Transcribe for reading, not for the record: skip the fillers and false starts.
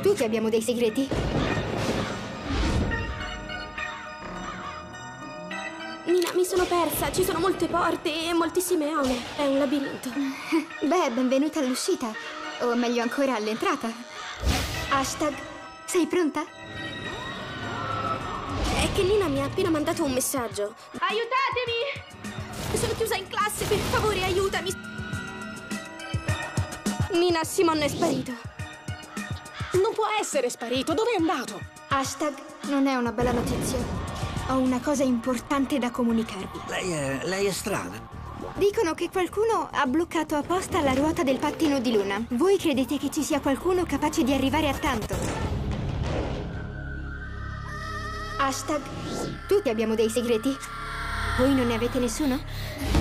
Tutti abbiamo dei segreti. Nina, mi sono persa. Ci sono molte porte e moltissime aule. È un labirinto. Beh, benvenuta all'uscita. O meglio ancora, all'entrata. Hashtag, sei pronta? È che Nina mi ha appena mandato un messaggio. Aiutatemi! Sono chiusa in classe, per favore, aiutami! Nina, Simon è sparito. Non può essere sparito, dove è andato? Hashtag, non è una bella notizia. Ho una cosa importante da comunicarvi. Lei è strana. Dicono che qualcuno ha bloccato apposta la ruota del pattino di Luna. Voi credete che ci sia qualcuno capace di arrivare a tanto? Hashtag, tutti abbiamo dei segreti. Voi non ne avete nessuno?